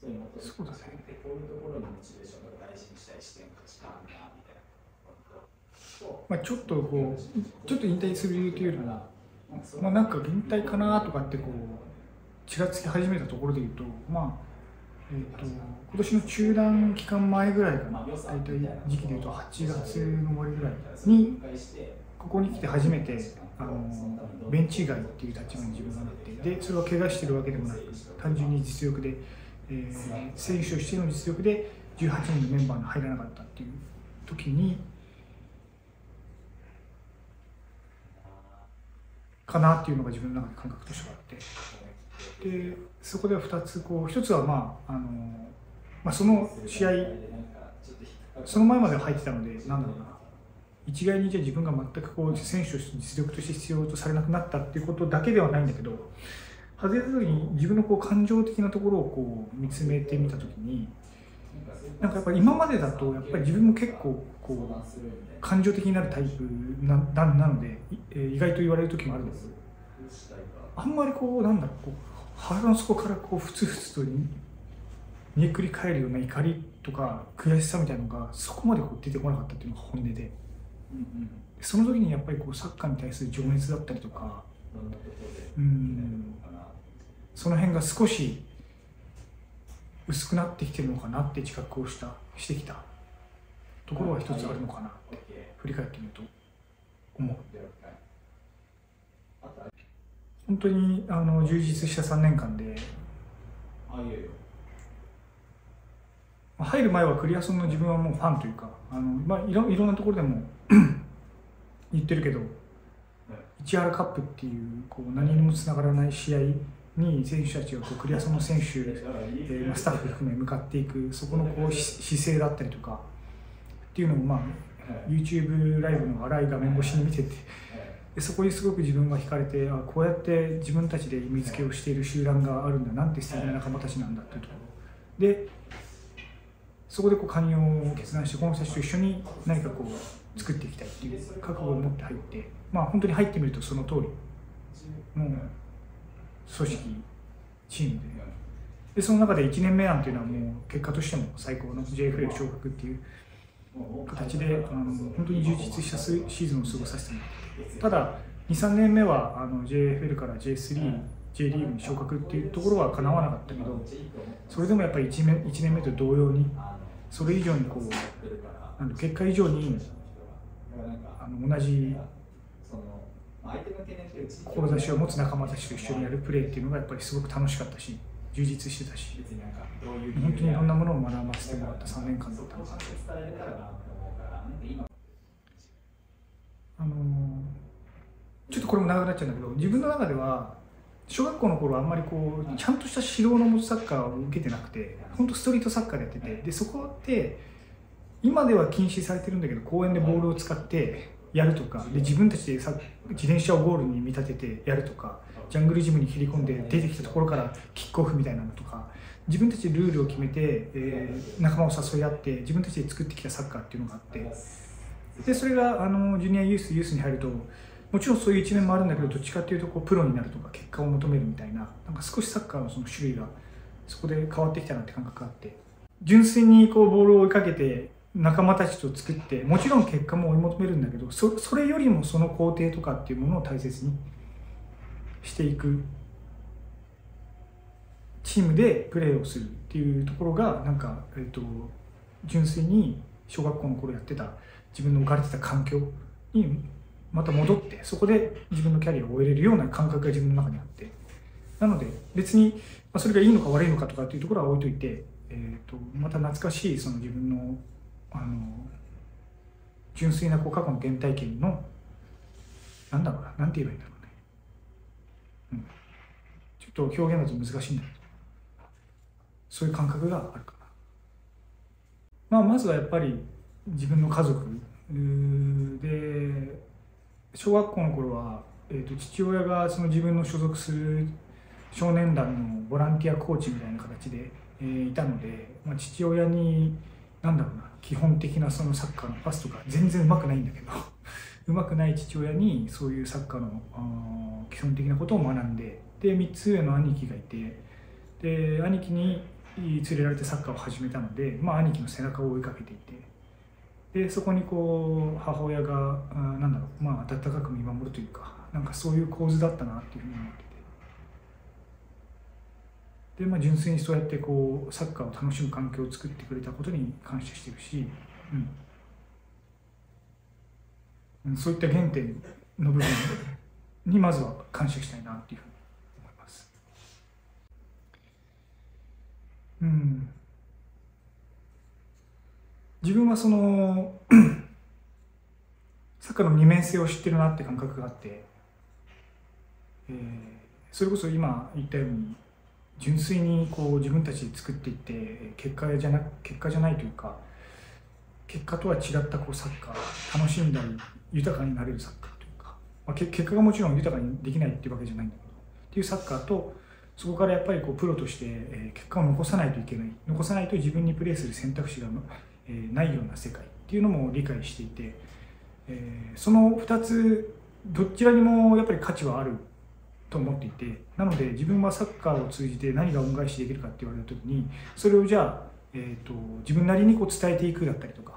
そうだね。 こういうところのモチベーションが大事にしたい視点価値観だみたいな。 ちょっとちょっと引退する理由というよりも、なんか引退かなとかってちらつき始めたところでいうと、今年の中断期間前ぐらいかな、大体時期でいうと8月の終わりぐらいに、ここに来て初めてベンチ外っていう立場に自分がなって、でそれは怪我してるわけでもなく、単純に実力で、選手としての実力で18人のメンバーに入らなかったっていう時にかなっていうのが自分の中で感覚としてあって、でそこでは2つ1つはその試合その前までは入ってたので、なんだろうな、一概にじゃあ自分が全く選手として実力として必要とされなくなったっていうことだけではないんだけど、外れた時に自分の感情的なところを見つめてみた時に、なんかやっぱり今までだとやっぱり自分も結構感情的になるタイプなので、意外と言われる時もあるんですけど、あんまり腹の底からふつふつと煮えくり返るような怒りとか悔しさみたいなのがそこまで出てこなかったっていうのが本音で、その時にやっぱりサッカーに対する情熱だったりとか、その辺が少し薄くなってきてるのかなって自覚をしてきたところが一つあるのかなって振り返ってみると思う。本当に充実した3年間で、入る前はクリアソンの自分はもうファンというか、いろんなところでも言ってるけど、市原カップっていう何にもつながらない試合に選手たちがクリアソンの選手、スタッフ含め向かっていく、そこの姿勢だったりとかっていうのをYouTube ライブの荒い画面越しに見てて、でそこにすごく自分が惹かれて、こうやって自分たちで意味付けをしている集団があるんだ、なんて素敵な仲間たちなんだっていうところで、そこで加入を決断して、この人たちと一緒に何か作っていきたいっていう覚悟を持って入って、本当に入ってみるとその通りの組織チームで、その中で1年目なんていうのはもう結果としても最高の JFL 昇格っていう形で本当に充実したシーズンを過ごさせてもらって、ただ 2,3 年目はJFL から J3、J リーグに昇格っていうところはかなわなかったけど、それでもやっぱり1年目と同様に、それ以上に結果以上に同じ志を持つ仲間たちと一緒にやるプレーっていうのがやっぱりすごく楽しかったし、充実してたし、本当にいろんなものを学ばせてもらった3年間だったのかな。ちょっとこれも長くなっちゃうんだけど、自分の中では小学校の頃はあんまりちゃんとした指導の持つサッカーを受けてなくて、本当ストリートサッカーでやってて、でそこって今では禁止されてるんだけど、公園でボールを使ってやるとかで、自分たちで自転車をゴールに見立ててやるとか、ジャングルジムに切り込んで出てきたところからキックオフみたいなのとか、自分たちでルールを決めて、仲間を誘い合って自分たちで作ってきたサッカーっていうのがあって、でそれがジュニアユースに入ると、もちろんそういう一面もあるんだけど、どっちかっていうとプロになるとか結果を求めるみたいな、なんか少しサッカーのその種類がそこで変わってきたなって感覚があって、純粋にボールを追いかけて仲間たちと作って、もちろん結果も追い求めるんだけど、それよりもその工程とかっていうものを大切にしていくチームでプレーをするっていうところが、なんか、純粋に小学校の頃やってた自分の置かれてた環境にまた戻って、そこで自分のキャリアを終えれるような感覚が自分の中にあって、なので別にそれがいいのか悪いのかとかっていうところは置いといて、また懐かしいその自分の純粋な過去の原体験のなんて言えばいいんだろうね、ちょっと表現だと難しいんだけど、そういう感覚があるかな。まずはやっぱり自分の家族で、小学校の頃は、父親がその自分の所属する少年団のボランティアコーチみたいな形で、いたので、父親に基本的なそのサッカーのパスとか全然うまくないんだけどうまくない父親にそういうサッカーの基本的なことを学んで、で3つ上の兄貴がいて、で兄貴に連れられてサッカーを始めたので、兄貴の背中を追いかけていて、でそこにこう母親がなんだろう、温かく見守るというか、なんかそういう構図だったなっていうふうに思ってて、で、純粋にそうやってこうサッカーを楽しむ環境を作ってくれたことに感謝してるし、そういった原点の部分にまずは感謝したいなっていうふうに思います。自分はそのサッカーの二面性を知ってるなって感覚があって、それこそ今言ったように純粋にこう自分たちで作っていって結果じゃないというか、結果とは違ったこうサッカー、楽しんだり豊かになれるサッカーというか、結果がもちろん豊かにできないっていうわけじゃないんだけどっていうサッカーと、そこからやっぱりこうプロとして結果を残さないといけない、残さないと自分にプレーする選択肢がないような世界っていうのも理解していて、その2つどちらにもやっぱり価値はあると思っていて、なので自分はサッカーを通じて何が恩返しできるかって言われた時に、それをじゃあ、自分なりにこう伝えていくだったりとか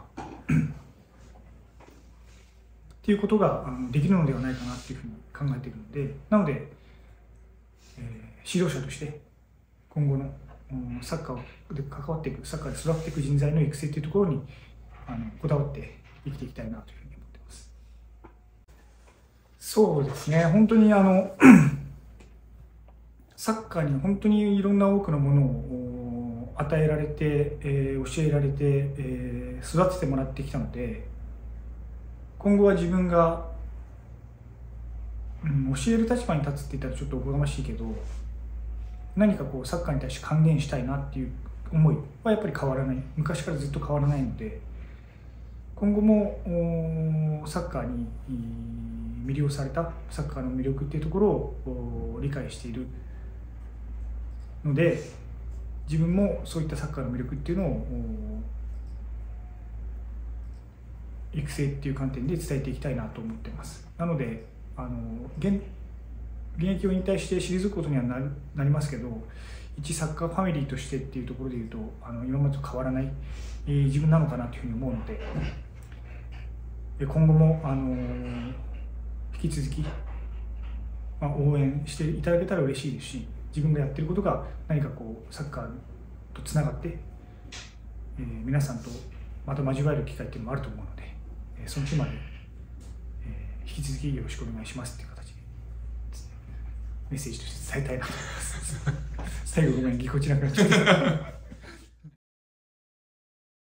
っていうことができるのではないかなっていうふうに考えているので、なので、指導者として今後のサッカーで関わっていく、サッカーで育っていく人材の育成というところにこだわって生きていきたいなというふうに思っています。そうですね、本当にサッカーに本当にいろんな多くのものを与えられて、教えられて、育ててもらってきたので、今後は自分が、教える立場に立つって言ったらちょっとおこがましいけど、何かこうサッカーに対して還元したいなっていう思いはやっぱり変わらない、昔からずっと変わらないので、今後もサッカーに魅了された、サッカーの魅力っていうところを理解しているので、自分もそういったサッカーの魅力っていうのを育成っていう観点で伝えていきたいなと思っています。なので現役を引退して退くことにはなりますけど、一サッカーファミリーとしてっていうところでいうと今までと変わらない、自分なのかなというふうに思うので、今後も引き続き、応援していただけたら嬉しいですし、自分がやってることが何かこうサッカーとつながって、皆さんとまた交わえる機会っていうのもあると思うので、その日まで、引き続きよろしくお願いしますっていう形でメッセージとして伝えたいなと思います。最後ごめん、ぎこちなくなっちゃった。